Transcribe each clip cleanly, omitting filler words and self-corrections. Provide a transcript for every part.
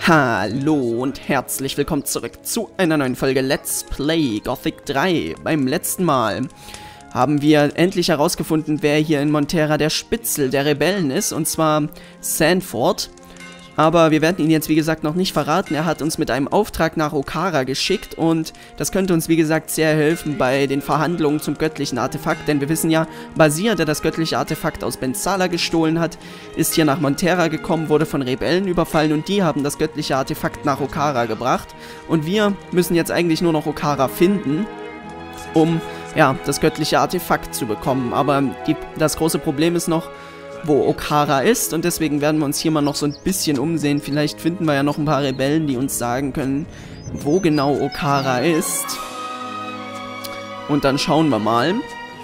Hallo und herzlich willkommen zurück zu einer neuen Folge Let's Play Gothic 3. Beim letzten Mal haben wir endlich herausgefunden, wer hier in Montera der Spitzel der Rebellen ist, und zwar Sanford. Aber wir werden ihn jetzt, wie gesagt, noch nicht verraten. Er hat uns mit einem Auftrag nach Okara geschickt und das könnte uns, wie gesagt, sehr helfen bei den Verhandlungen zum göttlichen Artefakt. Denn wir wissen ja, Basir, der das göttliche Artefakt aus Bensala gestohlen hat, ist hier nach Montera gekommen, wurde von Rebellen überfallen und die haben das göttliche Artefakt nach Okara gebracht. Und wir müssen jetzt eigentlich nur noch Okara finden, um, ja, das göttliche Artefakt zu bekommen. Aber das große Problem ist noch, wo Okara ist, und deswegen werden wir uns hier mal noch so ein bisschen umsehen. Vielleicht finden wir ja noch ein paar Rebellen, die uns sagen können, wo genau Okara ist. Und dann schauen wir mal,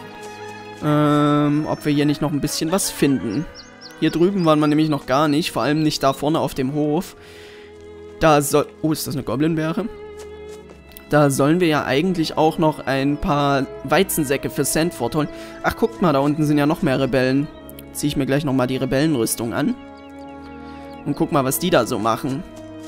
ob wir hier nicht noch ein bisschen was finden. Hier drüben waren wir nämlich noch gar nicht, vor allem nicht da vorne auf dem Hof. Da soll... Oh, ist das eine Goblinbeere? Da sollen wir ja eigentlich auch noch ein paar Weizensäcke für Sanford holen. Ach, guckt mal, da unten sind ja noch mehr Rebellen. Ziehe ich mir gleich nochmal die Rebellenrüstung an. Und guck mal, was die da so machen.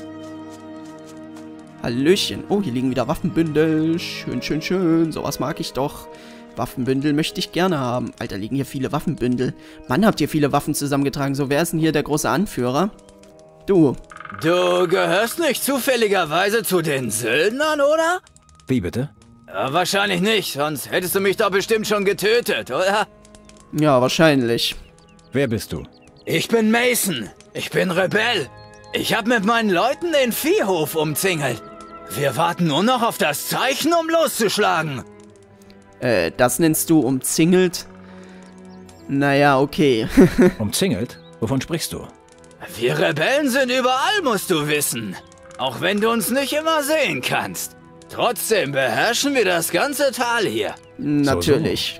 Hallöchen. Oh, hier liegen wieder Waffenbündel. Schön, schön, schön. Sowas mag ich doch. Waffenbündel möchte ich gerne haben. Alter, liegen hier viele Waffenbündel. Mann, habt ihr viele Waffen zusammengetragen. So, wer ist denn hier der große Anführer? Du. Du gehörst nicht zufälligerweise zu den Söldnern, oder? Wie bitte? Ja, wahrscheinlich nicht, sonst hättest du mich doch bestimmt schon getötet, oder? Ja, wahrscheinlich. Wer bist du? Ich bin Mason. Ich bin Rebell. Ich habe mit meinen Leuten den Viehhof umzingelt. Wir warten nur noch auf das Zeichen, um loszuschlagen. Das nennst du umzingelt? Naja, okay. Umzingelt? Wovon sprichst du? Wir Rebellen sind überall, musst du wissen. Auch wenn du uns nicht immer sehen kannst. Trotzdem beherrschen wir das ganze Tal hier. Natürlich.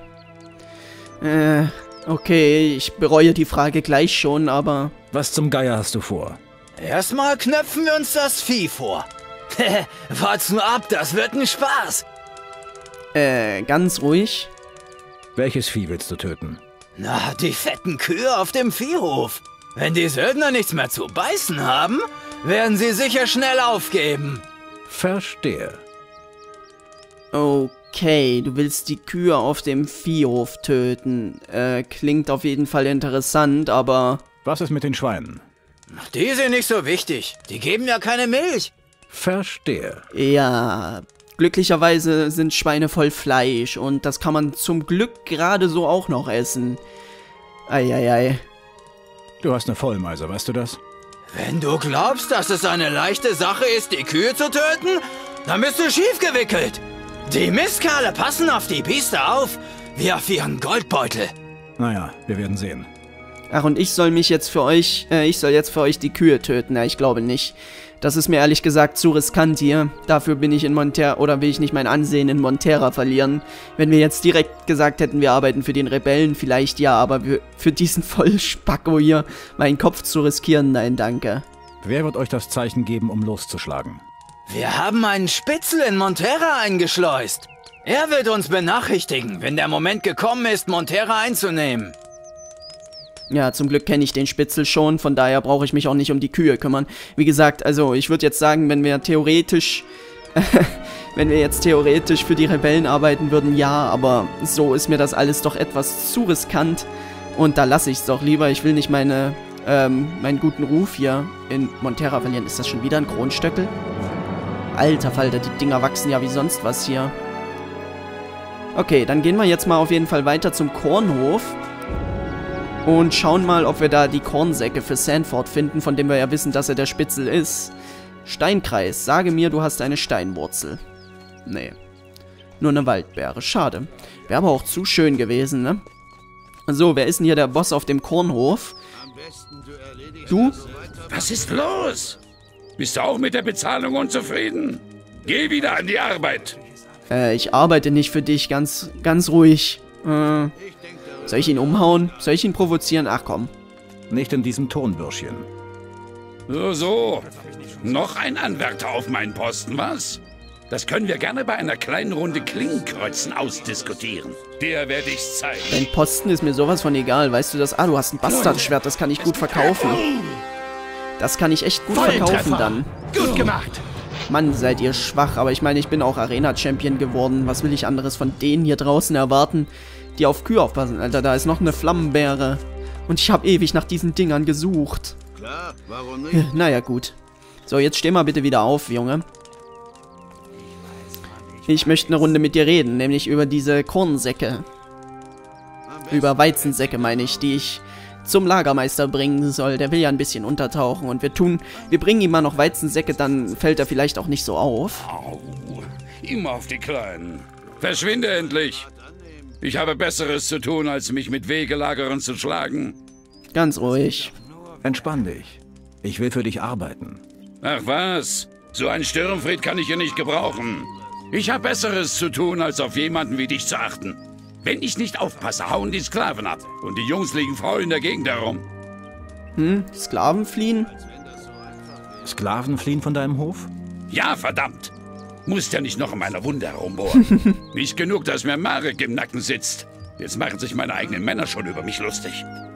Okay, ich bereue die Frage gleich schon, aber... Was zum Geier hast du vor? Erstmal knöpfen wir uns das Vieh vor. Wart's nur ab, das wird ein Spaß. Ganz ruhig. Welches Vieh willst du töten? Na, die fetten Kühe auf dem Viehhof. Wenn die Söldner nichts mehr zu beißen haben, werden sie sicher schnell aufgeben. Verstehe. Okay, du willst die Kühe auf dem Viehhof töten. Klingt auf jeden Fall interessant, aber... Was ist mit den Schweinen? Die sind nicht so wichtig. Die geben ja keine Milch. Verstehe. Ja, glücklicherweise sind Schweine voll Fleisch und das kann man zum Glück gerade so auch noch essen. Eieiei. Du hast eine Vollmeise, weißt du das? Wenn du glaubst, dass es eine leichte Sache ist, die Kühe zu töten, dann bist du schief gewickelt. Die Mistkerle passen auf die Biester auf, wie auf ihren Goldbeutel. Naja, wir werden sehen. Ach, und ich soll jetzt für euch die Kühe töten. Ja, ich glaube nicht. Das ist mir ehrlich gesagt zu riskant hier. Dafür bin ich in Montera, oder will ich nicht mein Ansehen in Montera verlieren. Wenn wir jetzt direkt gesagt hätten, wir arbeiten für den Rebellen, vielleicht ja, aber für diesen Vollspacko hier meinen Kopf zu riskieren, nein, danke. Wer wird euch das Zeichen geben, um loszuschlagen? Wir haben einen Spitzel in Montera eingeschleust. Er wird uns benachrichtigen, wenn der Moment gekommen ist, Montera einzunehmen. Ja, zum Glück kenne ich den Spitzel schon, von daher brauche ich mich auch nicht um die Kühe kümmern. Wie gesagt, also ich würde jetzt sagen, wenn wir theoretisch für die Rebellen arbeiten würden, ja, aber so ist mir das alles doch etwas zu riskant und da lasse ich es doch lieber. Ich will nicht meinen guten Ruf hier in Montera verlieren. Ist das schon wieder ein Kronstöckel? Alter Falter, die Dinger wachsen ja wie sonst was hier. Okay, dann gehen wir jetzt mal auf jeden Fall weiter zum Kornhof. Und schauen mal, ob wir da die Kornsäcke für Sanford finden, von dem wir ja wissen, dass er der Spitzel ist. Steinkreis, sage mir, du hast eine Steinwurzel. Nee. Nur eine Waldbeere, schade. Wäre aber auch zu schön gewesen, ne? So, wer ist denn hier der Boss auf dem Kornhof? Du? Was ist los? Bist du auch mit der Bezahlung unzufrieden? Geh wieder an die Arbeit. Ich arbeite nicht für dich, ganz ruhig. Soll ich ihn umhauen? Soll ich ihn provozieren? Ach komm. Nicht in diesem Tonbürschchen. So. Noch ein Anwärter auf meinen Posten, was? Das können wir gerne bei einer kleinen Runde Klingenkreuzen ausdiskutieren. Der werde ich's zeigen. Dein Posten ist mir sowas von egal, weißt du das? Ah, du hast ein Bastardschwert, das kann ich gut verkaufen. Das kann ich echt gut verkaufen dann. Gut gemacht. Mann, seid ihr schwach. Aber ich meine, ich bin auch Arena-Champion geworden. Was will ich anderes von denen hier draußen erwarten, die auf Kühe aufpassen? Alter, da ist noch eine Flammenbeere. Und ich habe ewig nach diesen Dingern gesucht. Klar, warum nicht? Naja, gut. So, jetzt steh mal bitte wieder auf, Junge. Ich möchte eine Runde mit dir reden, nämlich über diese Kornsäcke. Über Weizensäcke, meine ich, die ich zum Lagermeister bringen soll. Der will ja ein bisschen untertauchen und wir bringen ihm mal noch Weizensäcke, dann fällt er vielleicht auch nicht so auf. Au, immer auf die Kleinen. Verschwinde endlich. Ich habe Besseres zu tun, als mich mit Wegelagerern zu schlagen. Ganz ruhig. Entspann dich. Ich will für dich arbeiten. Ach was? So ein Störenfried kann ich hier nicht gebrauchen. Ich habe Besseres zu tun, als auf jemanden wie dich zu achten. Wenn ich nicht aufpasse, hauen die Sklaven ab. Und die Jungs liegen faul in der Gegend herum. Sklaven fliehen? Sklaven fliehen von deinem Hof? Ja, verdammt. Musst ja nicht noch in meiner Wunde herumbohren. Nicht genug, dass mir Marek im Nacken sitzt. Jetzt machen sich meine eigenen Männer schon über mich lustig.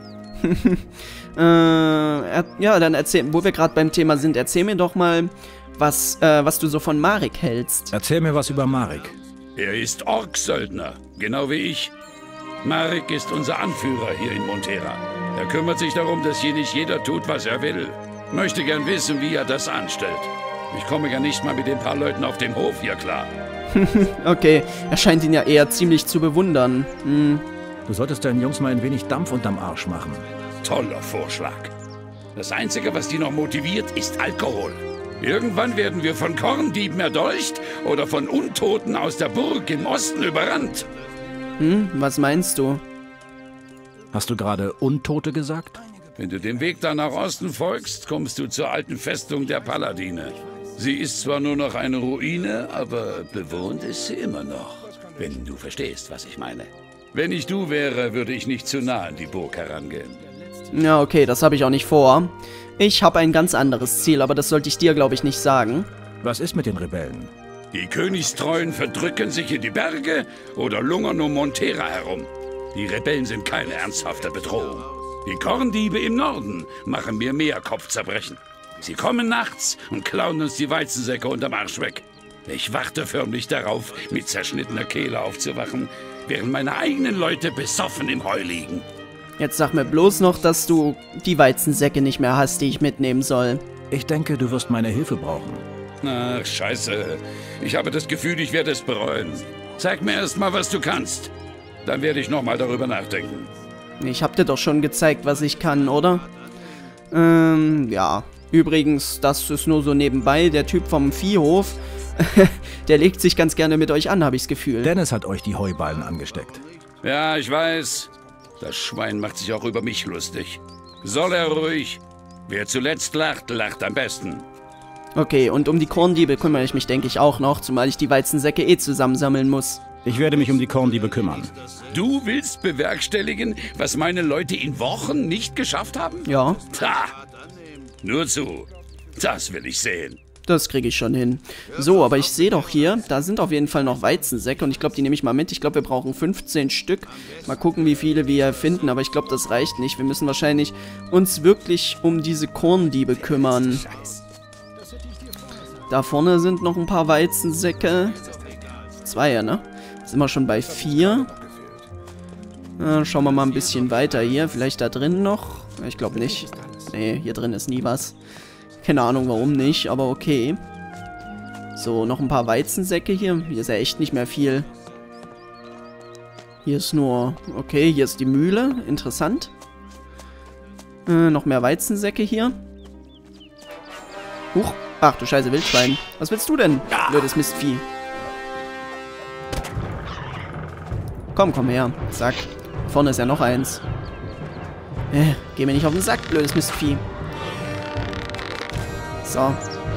Ja, dann erzähl, wo wir gerade beim Thema sind, erzähl mir doch mal, was du so von Marek hältst. Erzähl mir was über Marek. Er ist Orksöldner, genau wie ich. Marek ist unser Anführer hier in Montera. Er kümmert sich darum, dass hier nicht jeder tut, was er will. Möchte gern wissen, wie er das anstellt. Ich komme ja nicht mal mit den paar Leuten auf dem Hof hier klar. Okay, er scheint ihn ja eher ziemlich zu bewundern. Du solltest deinen Jungs mal ein wenig Dampf unterm Arsch machen. Toller Vorschlag. Das Einzige, was die noch motiviert, ist Alkohol. Irgendwann werden wir von Korndieben erdolcht oder von Untoten aus der Burg im Osten überrannt. Was meinst du? Hast du gerade Untote gesagt? Wenn du dem Weg da nach Osten folgst, kommst du zur alten Festung der Paladine. Sie ist zwar nur noch eine Ruine, aber bewohnt ist sie immer noch. Wenn du verstehst, was ich meine. Wenn ich du wäre, würde ich nicht zu nah an die Burg herangehen. Ja, okay, das habe ich auch nicht vor. Ich habe ein ganz anderes Ziel, aber das sollte ich dir, glaube ich, nicht sagen. Was ist mit den Rebellen? Die Königstreuen verdrücken sich in die Berge oder lungern um Montera herum. Die Rebellen sind keine ernsthafte Bedrohung. Die Korndiebe im Norden machen mir mehr Kopfzerbrechen. Sie kommen nachts und klauen uns die Weizensäcke unterm Arsch weg. Ich warte förmlich darauf, mit zerschnittener Kehle aufzuwachen, während meine eigenen Leute besoffen im Heu liegen. Jetzt sag mir bloß noch, dass du die Weizensäcke nicht mehr hast, die ich mitnehmen soll. Ich denke, du wirst meine Hilfe brauchen. Ach, scheiße. Ich habe das Gefühl, ich werde es bereuen. Zeig mir erst mal, was du kannst. Dann werde ich nochmal darüber nachdenken. Ich hab dir doch schon gezeigt, was ich kann, oder? Ja. Übrigens, das ist nur so nebenbei. Der Typ vom Viehhof, der legt sich ganz gerne mit euch an, habe ich das Gefühl. Dennis hat euch die Heuballen angesteckt. Ja, ich weiß. Das Schwein macht sich auch über mich lustig. Soll er ruhig. Wer zuletzt lacht, lacht am besten. Okay, und um die Korndiebe kümmere ich mich, denke ich, auch noch, zumal ich die Weizensäcke eh zusammensammeln muss. Ich werde mich um die Korndiebe kümmern. Du willst bewerkstelligen, was meine Leute in Wochen nicht geschafft haben? Ja, Ta! Nur zu. Das will ich sehen. das kriege ich schon hin. So, aber ich sehe doch hier, da sind auf jeden Fall noch Weizensäcke und ich glaube, die nehme ich mal mit. Ich glaube, wir brauchen 15 Stück. Mal gucken, wie viele wir finden, aber ich glaube, das reicht nicht. Wir müssen wahrscheinlich uns wirklich um diese Korndiebe kümmern. Da vorne sind noch ein paar Weizensäcke. 2, ne? Sind wir schon bei 4. Schauen wir mal ein bisschen weiter hier. Vielleicht da drin noch. Ich glaube nicht. Nee, hier drin ist nie was. Keine Ahnung, warum nicht, aber okay. So, noch ein paar Weizensäcke hier. Hier ist ja echt nicht mehr viel. Hier ist nur... Okay, hier ist die Mühle. Interessant. Noch mehr Weizensäcke hier. Huch. Ach du Scheiße, Wildschwein. Was willst du denn, blödes Mistvieh? Komm her. Zack. Vorne ist ja noch eins. Geh mir nicht auf den Sack, blödes Mistvieh. So.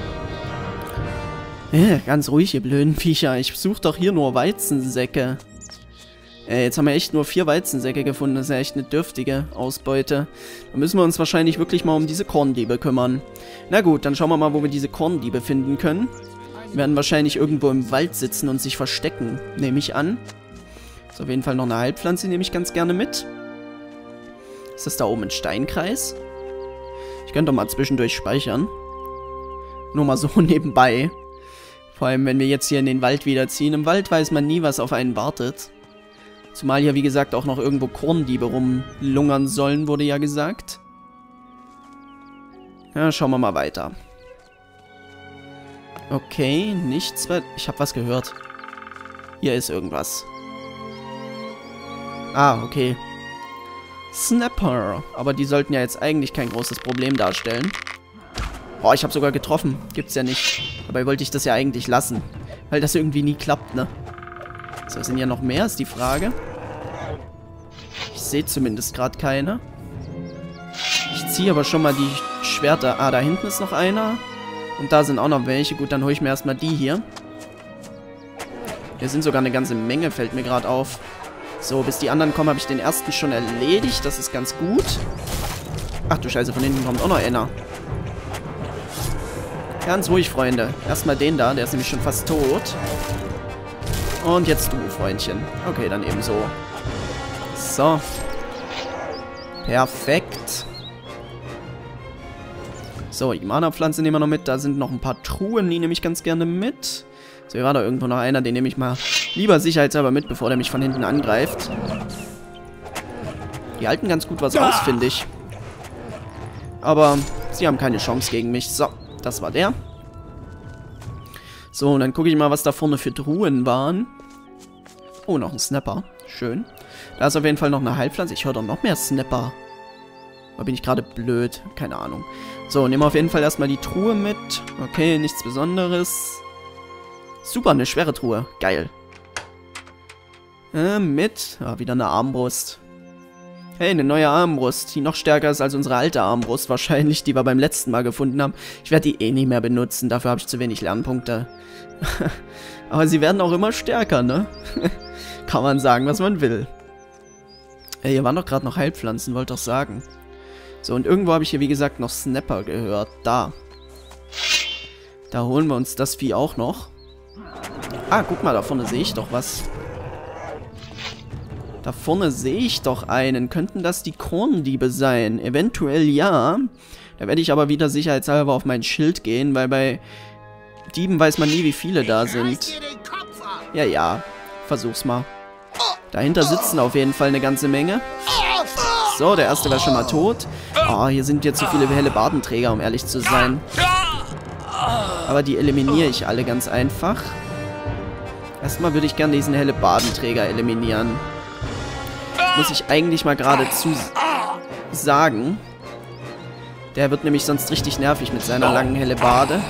Ganz ruhig, ihr blöden Viecher. Ich suche doch hier nur Weizensäcke. Jetzt haben wir echt nur 4 Weizensäcke gefunden. Das ist ja echt eine dürftige Ausbeute. Da müssen wir uns wahrscheinlich wirklich mal um diese Korndiebe kümmern. Na gut, dann schauen wir mal, wo wir diese Korndiebe finden können. Die werden wahrscheinlich irgendwo im Wald sitzen und sich verstecken, nehme ich an. Ist auf jeden Fall noch eine Heilpflanze, die nehme ich ganz gerne mit. Ist das da oben ein Steinkreis? Ich könnte doch mal zwischendurch speichern. Nur mal so nebenbei. Vor allem, wenn wir jetzt hier in den Wald wieder ziehen. Im Wald weiß man nie, was auf einen wartet. Zumal hier, wie gesagt, auch noch irgendwo Korndiebe rumlungern sollen, wurde ja gesagt. Ja, schauen wir mal weiter. Okay, nichts weiter. Ich habe was gehört. Hier ist irgendwas. Ah, okay. Snapper. Aber die sollten ja jetzt eigentlich kein großes Problem darstellen. Oh, ich habe sogar getroffen. Gibt's ja nicht. Dabei wollte ich das ja eigentlich lassen. Weil das irgendwie nie klappt, ne? So, sind ja noch mehr, ist die Frage. Ich sehe zumindest gerade keine. Ich ziehe aber schon mal die Schwerter. Ah, da hinten ist noch einer. Und da sind auch noch welche. Gut, dann hole ich mir erstmal die hier. Hier sind sogar eine ganze Menge, fällt mir gerade auf. So, bis die anderen kommen, habe ich den ersten schon erledigt. Das ist ganz gut. Ach du Scheiße, von hinten kommt auch noch einer. Ganz ruhig, Freunde. Erstmal den da, der ist nämlich schon fast tot. Und jetzt du, Freundchen. Okay, dann eben so. So. Perfekt. So, die Mana-Pflanze nehmen wir noch mit. Da sind noch ein paar Truhen, die nehme ich ganz gerne mit. So, hier war da irgendwo noch einer, den nehme ich mal lieber sicherheitshalber mit, bevor der mich von hinten angreift. Die halten ganz gut was aus, finde ich. Aber sie haben keine Chance gegen mich. So, das war der. So, und dann gucke ich mal, was da vorne für Truhen waren. Oh, noch ein Snapper. Schön. Da ist auf jeden Fall noch eine Heilpflanze. Ich höre doch noch mehr Snapper. Oder bin ich gerade blöd? Keine Ahnung. So, nehmen wir auf jeden Fall erstmal die Truhe mit. Okay, nichts Besonderes. Super, eine schwere Truhe. Geil. Wieder eine Armbrust. Hey, eine neue Armbrust, die noch stärker ist als unsere alte Armbrust wahrscheinlich, die wir beim letzten Mal gefunden haben. Ich werde die eh nicht mehr benutzen, dafür habe ich zu wenig Lernpunkte. Aber sie werden auch immer stärker, ne? Kann man sagen, was man will. Ey, hier waren doch gerade noch Heilpflanzen, wollte doch sagen. So, und irgendwo habe ich hier, wie gesagt, noch Snapper gehört. Da. Da holen wir uns das Vieh auch noch. Ah, guck mal, da vorne sehe ich doch was. Da vorne sehe ich doch einen. Könnten das die Korndiebe sein? Eventuell ja. Da werde ich aber wieder sicherheitshalber auf mein Schild gehen, weil bei Dieben weiß man nie, wie viele da sind. Ja, ja. Versuch's mal. Dahinter sitzen auf jeden Fall eine ganze Menge. So, der erste war schon mal tot. Oh, hier sind jetzt so viele Hellebardenträger, um ehrlich zu sein. Aber die eliminiere ich alle ganz einfach. Erstmal würde ich gerne diesen Hellebardenträger eliminieren. Muss ich eigentlich mal geradezu sagen. Der wird nämlich sonst richtig nervig mit seiner langen Hellebarde.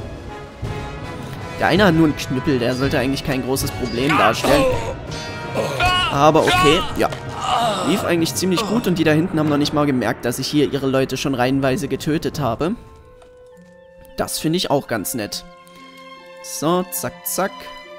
Der eine hat nur einen Knüppel, der sollte eigentlich kein großes Problem darstellen. Aber okay, ja. Lief eigentlich ziemlich gut und die da hinten haben noch nicht mal gemerkt, dass ich hier ihre Leute schon reihenweise getötet habe. Das finde ich auch ganz nett. So, zack, zack.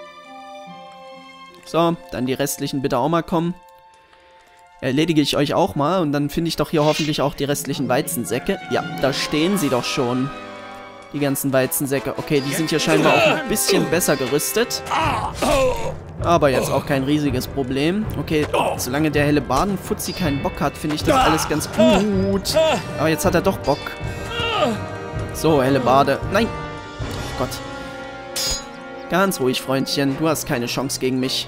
So, dann die restlichen bitte auch mal kommen. Erledige ich euch auch mal und dann finde ich doch hier hoffentlich auch die restlichen Weizensäcke. Ja, da stehen sie doch schon. Die ganzen Weizensäcke. Okay, die sind hier scheinbar auch noch ein bisschen besser gerüstet. Aber jetzt auch kein riesiges Problem. Okay, solange der Hellebardenfutzi keinen Bock hat, finde ich das alles ganz gut. Aber jetzt hat er doch Bock. So, Hellebarde. Nein! Oh Gott. Ganz ruhig, Freundchen. Du hast keine Chance gegen mich.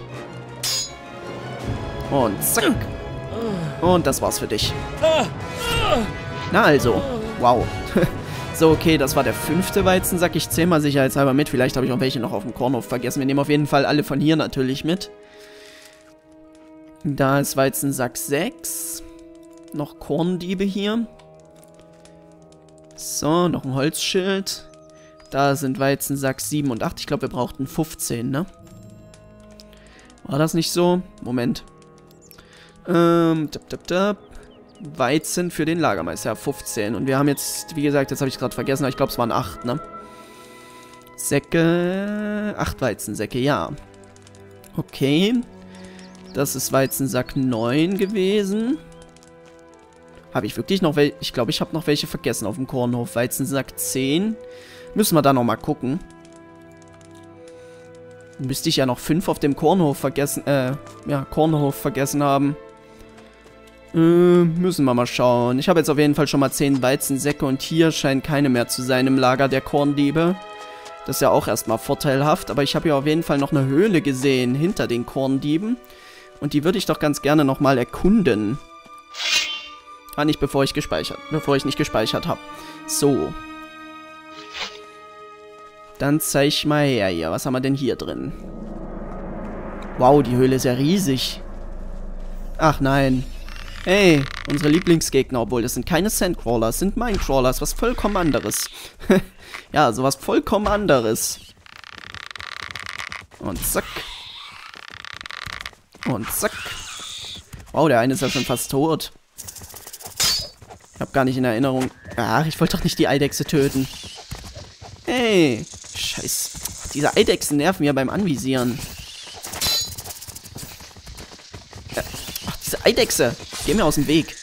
Und zack. Und das war's für dich. Na also. Wow. So, okay, das war der 5. Weizensack. Ich zähle mal sicherheitshalber mit. Vielleicht habe ich auch welche noch auf dem Kornhof vergessen. Wir nehmen auf jeden Fall alle von hier natürlich mit. Da ist Weizensack 6. Noch Korndiebe hier. So, noch ein Holzschild. Da sind Weizensack 7 und 8. Ich glaube, wir brauchten 15, ne? War das nicht so? Moment. Weizen für den Lagermeister, 15. Und wir haben jetzt, wie gesagt, jetzt habe ich gerade vergessen, aber ich glaube, es waren 8, ne? Säcke, 8 Weizensäcke, ja. Okay. Das ist Weizensack 9 gewesen. Habe ich wirklich noch welche? Ich glaube, ich habe noch welche vergessen auf dem Kornhof. Weizensack 10. Müssen wir da nochmal gucken. Müsste ich ja noch 5 auf dem Kornhof vergessen, Kornhof vergessen haben. Müssen wir mal schauen. Ich habe jetzt auf jeden Fall schon mal 10 Weizensäcke und hier scheint keine mehr zu sein im Lager der Korndiebe. Das ist ja auch erstmal vorteilhaft, aber ich habe hier auf jeden Fall noch eine Höhle gesehen hinter den Korndieben. Und die würde ich doch ganz gerne nochmal erkunden. Ah, nicht bevor ich nicht gespeichert habe. So. Dann zeig mal her hier. Was haben wir denn hier drin? Wow, die Höhle ist ja riesig. Ach nein. Hey, unsere Lieblingsgegner, obwohl das sind keine Sandcrawler, das sind Minecrawlers, was vollkommen anderes. Ja, sowas vollkommen anderes. Und zack. Und zack. Wow, der eine ist ja schon fast tot. Ich hab gar nicht in Erinnerung. Ach, ich wollte doch nicht die Eidechse töten. Hey, scheiße. Diese Eidechsen nerven ja beim Anvisieren. Ach, diese Eidechse. Geh mir aus dem Weg.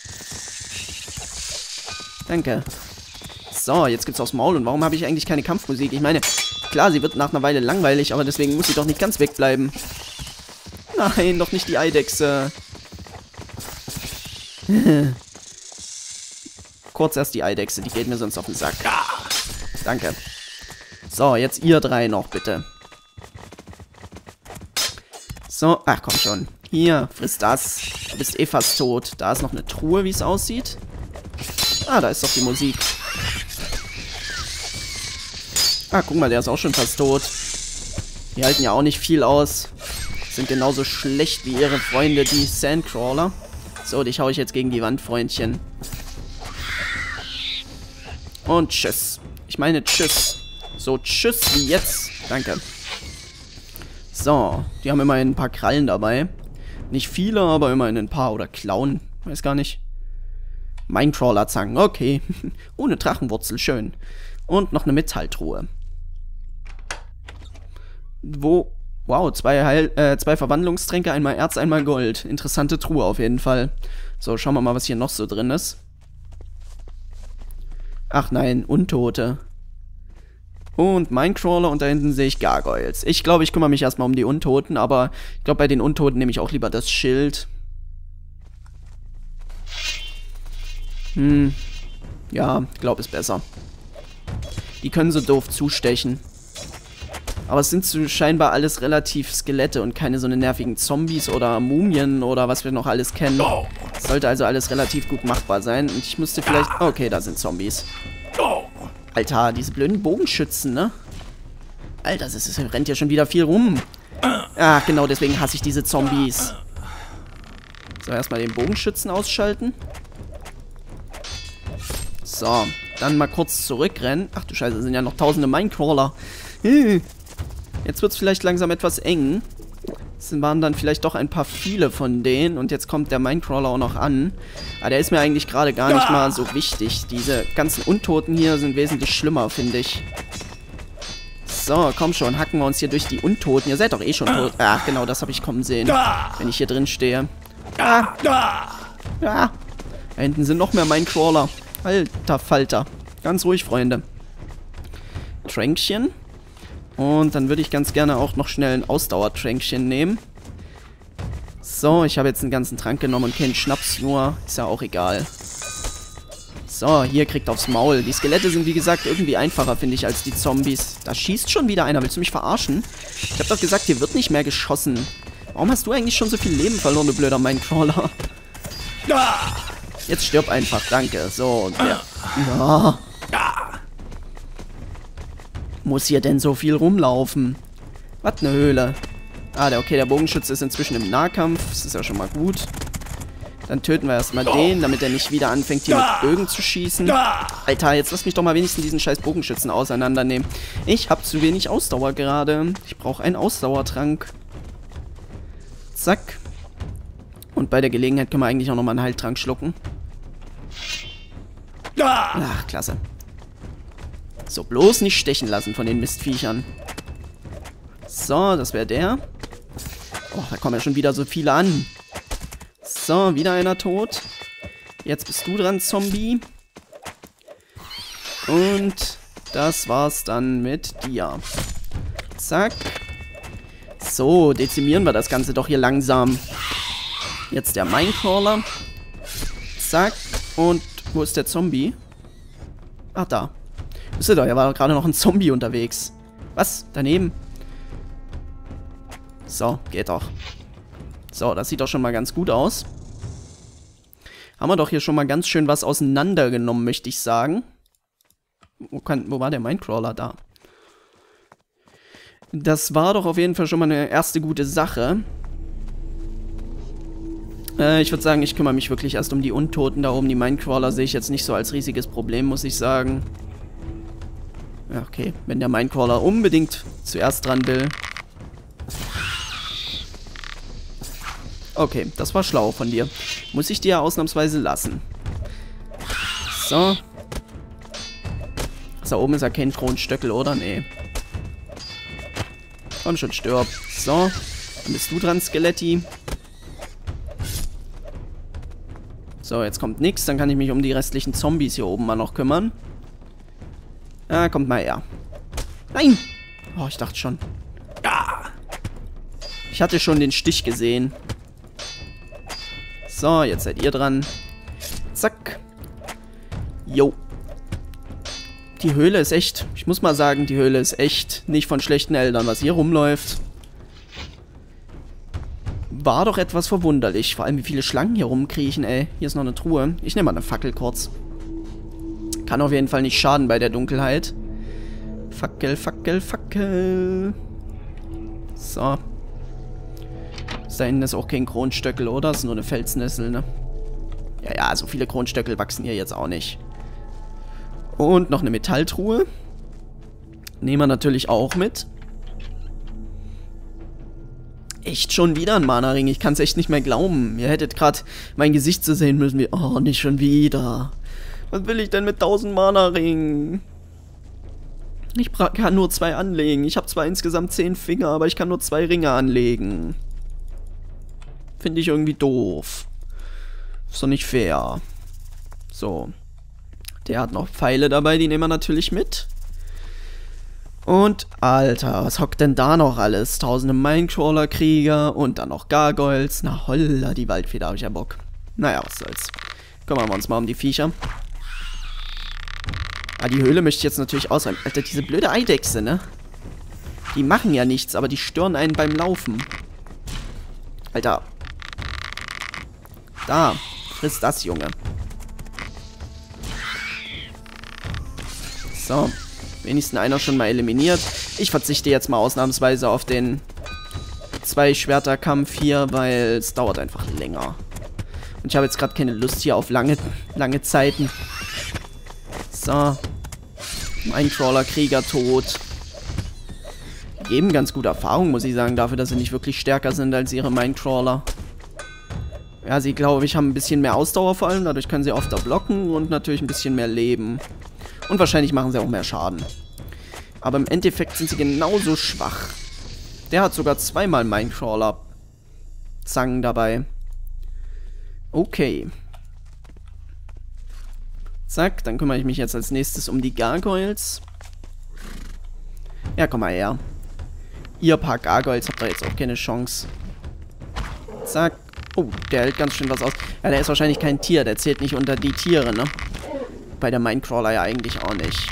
Danke. So, jetzt gibt's aufs Maul. Und warum habe ich eigentlich keine Kampfmusik? Ich meine, klar, sie wird nach einer Weile langweilig, aber deswegen muss sie doch nicht ganz wegbleiben. Nein, doch nicht die Eidechse. Kurz erst die Eidechse, die geht mir sonst auf den Sack. Danke. So, jetzt ihr drei noch, bitte. So, ach komm schon. Hier, friss das. Du bist eh fast tot. Da ist noch eine Truhe, wie es aussieht. Ah, da ist doch die Musik. Ah, guck mal, der ist auch schon fast tot. Die halten ja auch nicht viel aus. Sind genauso schlecht wie ihre Freunde, die Sandcrawler. So, dich hau ich jetzt gegen die Wand, Freundchen. Und tschüss. Ich meine tschüss. So, tschüss wie jetzt. Danke. So, die haben immerhin ein paar Krallen dabei. Nicht viele, aber immerhin ein paar. Oder Klauen. Weiß gar nicht. Minecrawler-Zangen, okay. Ohne Drachenwurzel, schön. Und noch eine Metalltruhe. Wow, 2 Verwandlungstränke, einmal Erz, einmal Gold. Interessante Truhe auf jeden Fall. So, schauen wir mal, was hier noch so drin ist. Ach nein, Untote. Und Minecrawler und da hinten sehe ich Gargoyles. Ich glaube, ich kümmere mich erstmal um die Untoten, aber ich glaube, bei den Untoten nehme ich auch lieber das Schild. Ja, ich glaube, ist besser. Die können so doof zustechen. Aber es sind so scheinbar alles relativ Skelette und keine so eine nervigen Zombies oder Mumien oder was wir noch alles kennen. Sollte also alles relativ gut machbar sein. Und ich müsste vielleicht... Okay, da sind Zombies. Alter, diese blöden Bogenschützen, ne? Alter, das rennt ja schon wieder viel rum. Ach, genau, deswegen hasse ich diese Zombies. So, erstmal den Bogenschützen ausschalten. So, dann mal kurz zurückrennen. Ach du Scheiße, das sind ja noch tausende Minecrawler. Jetzt wird es vielleicht langsam etwas eng. Es waren dann vielleicht doch ein paar viele von denen. Und jetzt kommt der Minecrawler auch noch an. Aber der ist mir eigentlich gerade gar nicht mal so wichtig. Diese ganzen Untoten hier sind wesentlich schlimmer, finde ich. So, komm schon, hacken wir uns hier durch die Untoten. Ihr seid doch eh schon tot. Ach, genau, das habe ich kommen sehen. Wenn ich hier drin stehe. Da hinten sind noch mehr Minecrawler. Alter Falter. Ganz ruhig, Freunde. Tränkchen. Und dann würde ich ganz gerne auch noch schnell ein Ausdauertränkchen nehmen. So, ich habe jetzt einen ganzen Trank genommen und keinen Schnaps nur. Ist ja auch egal. So, hier kriegt aufs Maul. Die Skelette sind, wie gesagt, irgendwie einfacher, finde ich, als die Zombies. Da schießt schon wieder einer. Willst du mich verarschen? Ich habe doch gesagt, hier wird nicht mehr geschossen. Warum hast du eigentlich schon so viel Leben verloren, du blöder Minecrawler? Jetzt stirb einfach, danke. So, und der... Ja. Muss hier denn so viel rumlaufen? Was, eine Höhle? Ah, okay, der Bogenschütze ist inzwischen im Nahkampf. Das ist ja schon mal gut. Dann töten wir erstmal den, damit er nicht wieder anfängt, hier mit Bögen zu schießen. Alter, jetzt lass mich doch mal wenigstens diesen scheiß Bogenschützen auseinandernehmen. Ich habe zu wenig Ausdauer gerade. Ich brauche einen Ausdauertrank. Zack. Und bei der Gelegenheit können wir eigentlich auch nochmal einen Heiltrank schlucken. Ach, klasse. So, bloß nicht stechen lassen von den Mistviechern. So, das wäre der. Oh, da kommen ja schon wieder so viele an. So, wieder einer tot. Jetzt bist du dran, Zombie. Und das war's dann mit dir. Zack. So, dezimieren wir das Ganze doch hier langsam. Jetzt der Minecrawler. Zack. Und wo ist der Zombie? Ach, da. Wisst ihr doch, hier war doch gerade noch ein Zombie unterwegs. Was? Daneben? So, geht doch. So, das sieht doch schon mal ganz gut aus. Haben wir doch hier schon mal ganz schön was auseinandergenommen, möchte ich sagen. Wo war der Minecrawler? Da. Das war doch auf jeden Fall schon mal eine erste gute Sache. Ich würde sagen, ich kümmere mich wirklich erst um die Untoten da oben. Die Minecrawler sehe ich jetzt nicht so als riesiges Problem, muss ich sagen. Ja, okay. Wenn der Minecrawler unbedingt zuerst dran will. Okay, das war schlau von dir. Muss ich dir ja ausnahmsweise lassen. So. Da oben ist ja kein Kronstöckel, oder? Nee. Komm schon, stirb. So. Dann bist du dran, Skeletti. So, jetzt kommt nichts. Dann kann ich mich um die restlichen Zombies hier oben mal noch kümmern. Ah, kommt mal her. Nein! Oh, ich dachte schon. Ja! Ich hatte schon den Stich gesehen. So, jetzt seid ihr dran. Zack. Jo. Die Höhle ist echt, ich muss mal sagen, die Höhle ist echt nicht von schlechten Eltern, was hier rumläuft. War doch etwas verwunderlich. Vor allem, wie viele Schlangen hier rumkriechen, ey. Hier ist noch eine Truhe. Ich nehme mal eine Fackel kurz. Kann auf jeden Fall nicht schaden bei der Dunkelheit. Fackel, Fackel, Fackel. So. Da hinten ist auch kein Kronstöckel, oder? Das ist nur eine Felsnessel, ne? Ja, so viele Kronstöckel wachsen hier jetzt auch nicht. Und noch eine Metalltruhe. Nehmen wir natürlich auch mit. Echt schon wieder ein Mana-Ring. Ich kann es echt nicht mehr glauben. Ihr hättet gerade mein Gesicht zu sehen müssen. Wie, oh, nicht schon wieder. Was will ich denn mit 1000 Mana-Ringen? Ich kann nur 2 anlegen. Ich habe zwar insgesamt 10 Finger, aber ich kann nur 2 Ringe anlegen. Finde ich irgendwie doof. Ist doch nicht fair. So. Der hat noch Pfeile dabei, die nehmen wir natürlich mit. Und, Alter, was hockt denn da noch alles? Tausende Minecrawler-Krieger und dann noch Gargoyles. Na holla, die Waldfeder, habe ich ja Bock. Naja, was soll's. Kümmern wir uns mal um die Viecher. Ah, die Höhle möchte ich jetzt natürlich ausräumen. Alter, diese blöde Eidechse, ne? Die machen ja nichts, aber die stören einen beim Laufen. Alter. Da, friss das, Junge. So. Wenigstens einer schon mal eliminiert. Ich verzichte jetzt mal ausnahmsweise auf den 2-Schwerter-Kampf hier, weil es dauert einfach länger. Und ich habe jetzt gerade keine Lust hier auf lange Zeiten. So. Minecrawler-Krieger tot. Geben ganz gute Erfahrung, muss ich sagen, dafür, dass sie nicht wirklich stärker sind als ihre Minecrawler. Ja, sie, glaube ich, haben ein bisschen mehr Ausdauer vor allem. Dadurch können sie öfter blocken und natürlich ein bisschen mehr Leben. Und wahrscheinlich machen sie auch mehr Schaden. Aber im Endeffekt sind sie genauso schwach. Der hat sogar 2-mal Minecrawler-Zangen dabei. Okay. Zack, dann kümmere ich mich jetzt als nächstes um die Gargoyles. Ja, komm mal her. Ihr paar Gargoyles habt da jetzt auch keine Chance. Zack. Oh, der hält ganz schön was aus. Ja, der ist wahrscheinlich kein Tier. Der zählt nicht unter die Tiere, ne? Bei der Minecrawler ja eigentlich auch nicht.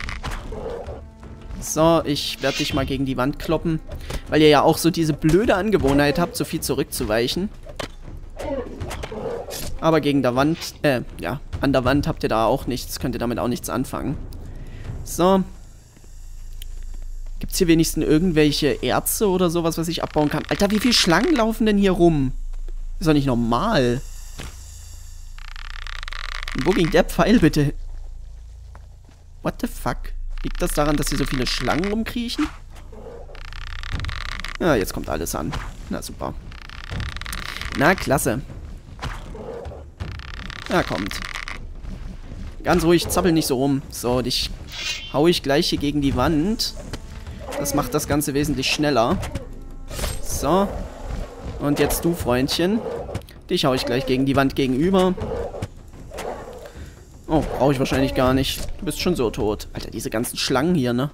So, ich werde dich mal gegen die Wand kloppen. Weil ihr ja auch so diese blöde Angewohnheit habt, so viel zurückzuweichen. Aber gegen der Wand, ja, an der Wand habt ihr da auch nichts. Könnt ihr damit auch nichts anfangen. So. Gibt's hier wenigstens irgendwelche Erze oder sowas, was ich abbauen kann? Alter, wie viele Schlangen laufen denn hier rum? Ist doch nicht normal. Und wo ging der Pfeil bitte? What the fuck? Liegt das daran, dass hier so viele Schlangen rumkriechen? Ja, jetzt kommt alles an. Na, super. Na, klasse. Ja, kommt. Ganz ruhig, zappel nicht so rum. So, dich hau ich gleich hier gegen die Wand. Das macht das Ganze wesentlich schneller. So. Und jetzt du, Freundchen. Dich hau ich gleich gegen die Wand gegenüber. Oh, brauche ich wahrscheinlich gar nicht. Du bist schon so tot. Alter, diese ganzen Schlangen hier, ne?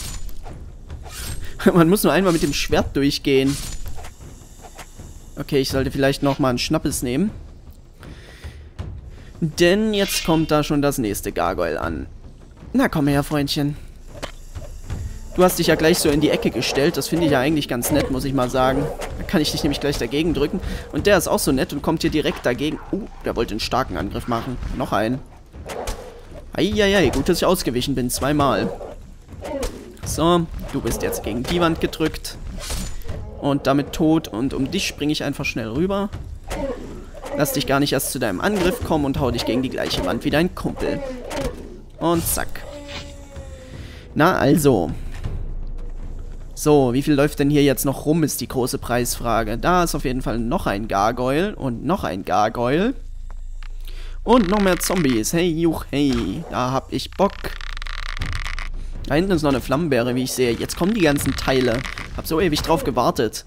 Man muss nur einmal mit dem Schwert durchgehen. Okay, ich sollte vielleicht nochmal einen Schnappes nehmen. Denn jetzt kommt da schon das nächste Gargoyle an. Na komm her, Freundchen. Du hast dich ja gleich so in die Ecke gestellt. Das finde ich ja eigentlich ganz nett, muss ich mal sagen. Da kann ich dich nämlich gleich dagegen drücken. Und der ist auch so nett und kommt hier direkt dagegen. Der wollte einen starken Angriff machen. Noch einen. Eieiei, gut, dass ich ausgewichen bin. Zweimal. So, du bist jetzt gegen die Wand gedrückt. Und damit tot. Und um dich springe ich einfach schnell rüber. Lass dich gar nicht erst zu deinem Angriff kommen und hau dich gegen die gleiche Wand wie dein Kumpel. Und zack. Na also. So, wie viel läuft denn hier jetzt noch rum, ist die große Preisfrage. Da ist auf jeden Fall noch ein Gargoyle und noch ein Gargoyle. Und noch mehr Zombies. Hey, juch, hey. Da hab ich Bock. Da hinten ist noch eine Flammenbeere, wie ich sehe. Jetzt kommen die ganzen Teile. Hab so ewig drauf gewartet.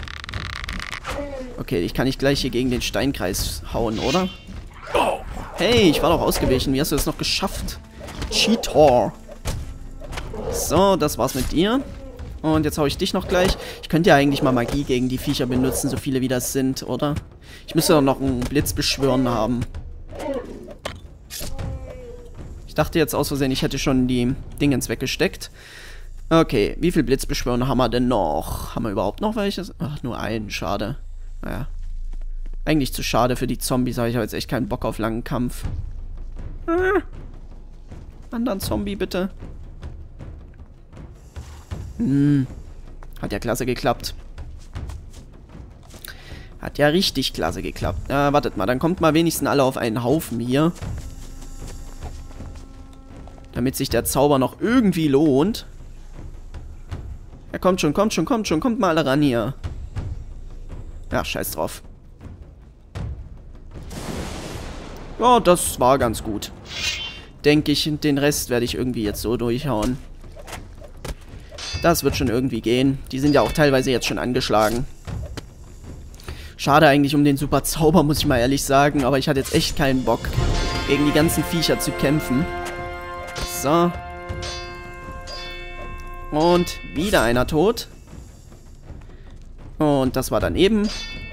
Okay, ich kann nicht gleich hier gegen den Steinkreis hauen, oder? Hey, ich war doch ausgewichen. Wie hast du das noch geschafft? Cheater. So, das war's mit dir. Und jetzt hau ich dich noch gleich. Ich könnte ja eigentlich mal Magie gegen die Viecher benutzen, so viele wie das sind, oder? Ich müsste doch noch einen Blitz beschwören haben. Ich dachte jetzt aus Versehen, ich hätte schon die Dingens weggesteckt. Okay, wie viel Blitzbeschwören haben wir denn noch? Haben wir überhaupt noch welches? Ach, nur einen, schade. Naja. Eigentlich zu schade für die Zombies, aber ich habe jetzt echt keinen Bock auf langen Kampf. Anderen Zombie, bitte. Hat ja klasse geklappt. Hat ja richtig klasse geklappt. Wartet mal, dann kommt mal wenigstens alle auf einen Haufen hier. Damit sich der Zauber noch irgendwie lohnt. Ja, kommt schon, kommt schon, kommt schon. Kommt mal alle ran hier. Ja, scheiß drauf. Ja, das war ganz gut. Denke ich, den Rest werde ich irgendwie jetzt so durchhauen. Das wird schon irgendwie gehen. Die sind ja auch teilweise jetzt schon angeschlagen. Schade eigentlich um den super Zauber, muss ich mal ehrlich sagen. Aber ich hatte jetzt echt keinen Bock, gegen die ganzen Viecher zu kämpfen. So. Und wieder einer tot. Und das war daneben.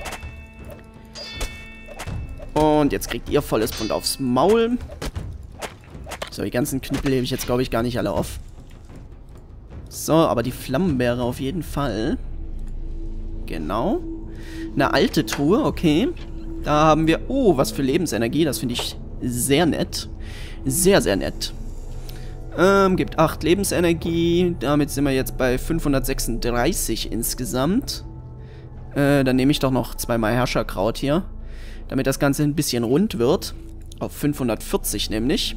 Und jetzt kriegt ihr volles Pfund aufs Maul. So, die ganzen Knüppel hebe ich jetzt, glaube ich, gar nicht alle auf. So, aber die Flammenbeere auf jeden Fall. Genau. Eine alte Truhe, okay. Da haben wir... Oh, was für Lebensenergie. Das finde ich sehr nett. Sehr, sehr nett. Gibt 8 Lebensenergie. Damit sind wir jetzt bei 536 insgesamt. Dann nehme ich doch noch zweimal Herrscherkraut hier. Damit das Ganze ein bisschen rund wird. Auf 540 nämlich.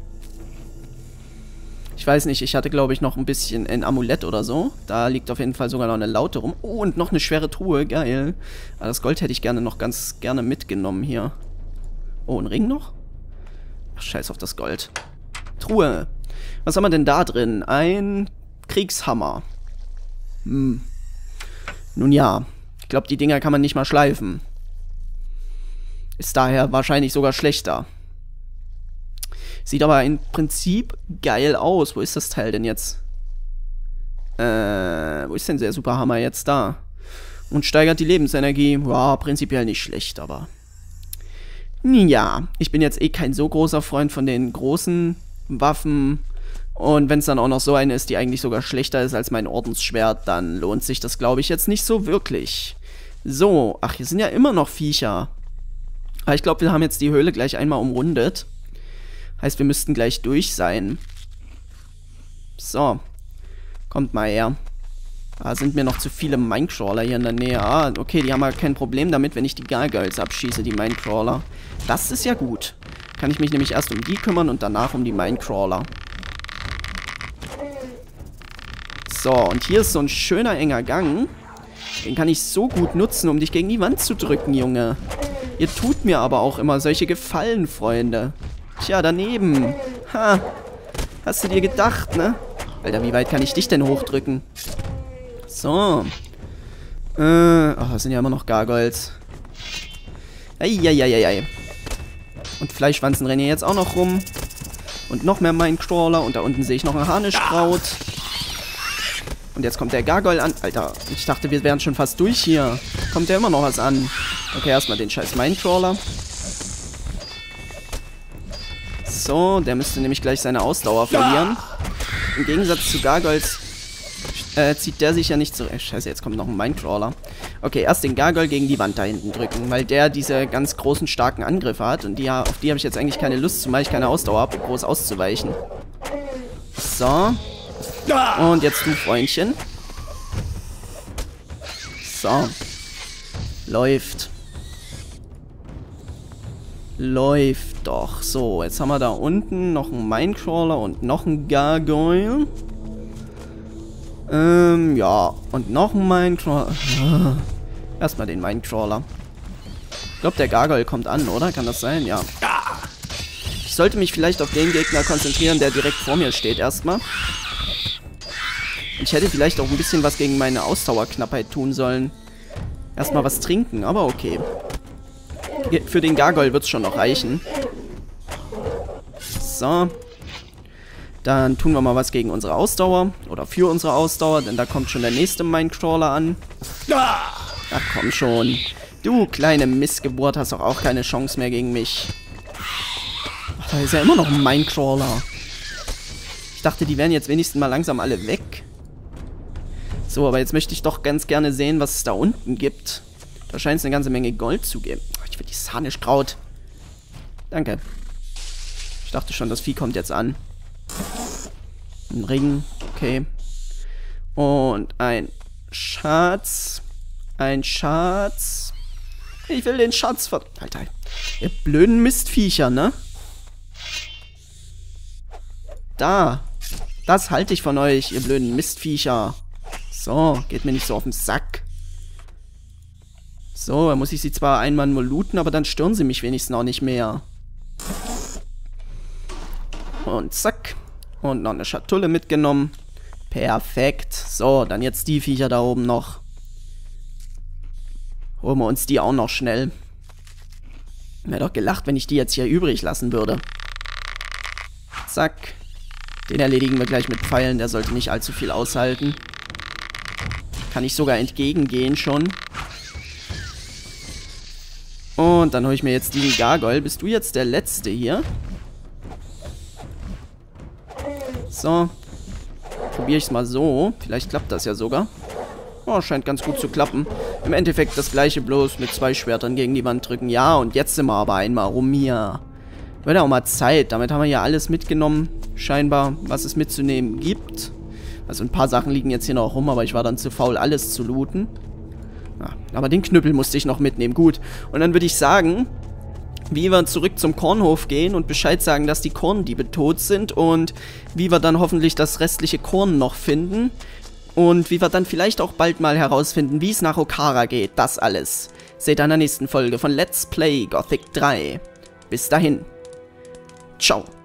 Ich weiß nicht, ich hatte glaube ich noch ein bisschen ein Amulett oder so. Da liegt auf jeden Fall sogar noch eine Laute rum. Oh, und noch eine schwere Truhe, geil. Aber das Gold hätte ich gerne noch ganz gerne mitgenommen hier. Oh, ein Ring noch? Ach, scheiß auf das Gold. Truhe. Was haben wir denn da drin? Ein Kriegshammer. Nun ja, ich glaube die Dinger kann man nicht mal schleifen. Ist daher wahrscheinlich sogar schlechter. Sieht aber im Prinzip geil aus. Wo ist das Teil denn jetzt? Wo ist denn der Superhammer jetzt da? Und steigert die Lebensenergie. Ja, prinzipiell nicht schlecht, aber... Ja, ich bin jetzt eh kein so großer Freund von den großen Waffen. Und wenn es dann auch noch so eine ist, die eigentlich sogar schlechter ist als mein Ordensschwert, dann lohnt sich das, glaube ich, jetzt nicht so wirklich. So, ach, hier sind ja immer noch Viecher. Aber ich glaube, wir haben jetzt die Höhle gleich einmal umrundet. Heißt, wir müssten gleich durch sein. So. Kommt mal her. Da sind mir noch zu viele Minecrawler hier in der Nähe. Ah, okay, die haben ja kein Problem damit, wenn ich die Gargoyles abschieße, die Minecrawler. Das ist ja gut. Kann ich mich nämlich erst um die kümmern und danach um die Minecrawler. So, und hier ist so ein schöner, enger Gang. Den kann ich so gut nutzen, um dich gegen die Wand zu drücken, Junge. Ihr tut mir aber auch immer solche Gefallen, Freunde. Tja, daneben. Ha. Hast du dir gedacht, ne? Alter, wie weit kann ich dich denn hochdrücken? So. Ach, das sind ja immer noch Gargoyles. Eieieiei. Und Fleischwanzen rennen hier jetzt auch noch rum. Und noch mehr Minecrawler. Und da unten sehe ich noch ein Harnischkraut. Und jetzt kommt der Gargoyle an. Alter, ich dachte, wir wären schon fast durch hier. Kommt ja immer noch was an. Okay, erstmal den scheiß Minecrawler. So, der müsste nämlich gleich seine Ausdauer verlieren. Im Gegensatz zu Gargoyles zieht der sich ja nicht zurück. Scheiße, jetzt kommt noch ein Minecrawler. Okay, erst den Gargoyle gegen die Wand da hinten drücken, weil der diese ganz großen, starken Angriffe hat. Und auf die habe ich jetzt eigentlich keine Lust, zumal ich keine Ausdauer habe, groß auszuweichen. So. Und jetzt du, Freundchen. So. Läuft. Läuft doch. So, jetzt haben wir da unten noch einen Minecrawler und noch einen Gargoyle. Ja. Und noch ein Minecrawler. Erstmal den Minecrawler. Ich glaube, der Gargoyle kommt an, oder? Kann das sein? Ja. Ich sollte mich vielleicht auf den Gegner konzentrieren, der direkt vor mir steht erstmal. Ich hätte vielleicht auch ein bisschen was gegen meine Ausdauerknappheit tun sollen. Erstmal was trinken, aber okay. Für den Gargoyle wird es schon noch reichen. So. Dann tun wir mal was gegen unsere Ausdauer. Oder für unsere Ausdauer, denn da kommt schon der nächste Minecrawler an. Ach komm schon. Du kleine Missgeburt, hast doch auch keine Chance mehr gegen mich. Ach, da ist ja immer noch ein Minecrawler. Ich dachte, die wären jetzt wenigstens mal langsam alle weg. So, aber jetzt möchte ich doch ganz gerne sehen, was es da unten gibt. Da scheint es eine ganze Menge Gold zu geben. Ich will die Sahnestraut. Danke. Ich dachte schon, das Vieh kommt jetzt an. Ein Ring. Okay. Und ein Schatz. Ein Schatz. Ich will den Schatz Alter. Ihr blöden Mistviecher, ne? Da. Das halte ich von euch, ihr blöden Mistviecher. So, geht mir nicht so auf den Sack. So, dann muss ich sie zwar einmal nur looten, aber dann stören sie mich wenigstens auch nicht mehr. Und zack. Und noch eine Schatulle mitgenommen. Perfekt. So, dann jetzt die Viecher da oben noch. Holen wir uns die auch noch schnell. Wäre doch gelacht, wenn ich die jetzt hier übrig lassen würde. Zack. Den erledigen wir gleich mit Pfeilen. Der sollte nicht allzu viel aushalten. Kann ich sogar entgegengehen schon. Und dann hole ich mir jetzt diesen Gargoyle. Bist du jetzt der Letzte hier? So. Probiere ich es mal so. Vielleicht klappt das ja sogar. Oh, scheint ganz gut zu klappen. Im Endeffekt das gleiche, bloß mit 2 Schwertern gegen die Wand drücken. Ja, und jetzt sind wir aber einmal rum hier. Wird ja auch mal Zeit. Damit haben wir ja alles mitgenommen. Scheinbar, was es mitzunehmen gibt. Also ein paar Sachen liegen jetzt hier noch rum, aber ich war dann zu faul, alles zu looten. Ja, aber den Knüppel musste ich noch mitnehmen. Gut. Und dann würde ich sagen, wie wir zurück zum Kornhof gehen und Bescheid sagen, dass die Korndiebe tot sind und wie wir dann hoffentlich das restliche Korn noch finden und wie wir dann vielleicht auch bald mal herausfinden, wie es nach Okara geht. Das alles seht ihr in der nächsten Folge von Let's Play Gothic 3. Bis dahin. Ciao.